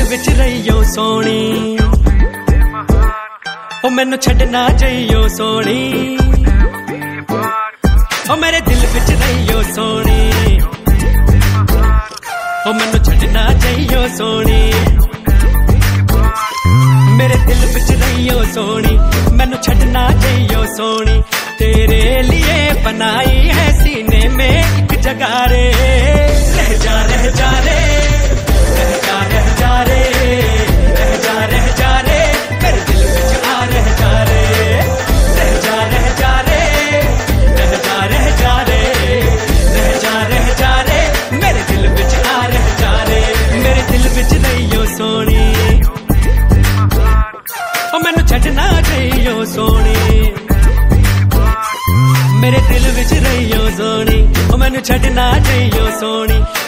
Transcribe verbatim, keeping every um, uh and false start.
विच रहियो सोनी, ओ मैनू छड्डना जाइयो सोनी, ओ मेरे दिल विच रहियो सोनी, ओ मैनू छड्डना जाइयो सोनी, मेरे दिल विच रहियो सोनी, मैनू छड्डना जाइयो सोनी। तेरे लिए बनाई है सीने में एक जगह रे, रह जा रह जा रे, रह जा रह जा रे, रह जा रह जा रे, मेरे दिल विच आ रह जा रे, रह जा रह जा रे, रह जा रह जा रे, रह जा रह जा रे, मेरे दिल विच आ रह जा रे, मेरे दिल विच रहियो सोनी, ओ मैनू छड्डना जाइयो सोनी, मेरे दिल विच रहियो सोनी, ओ मैनू छड्डना जाइयो सोनी।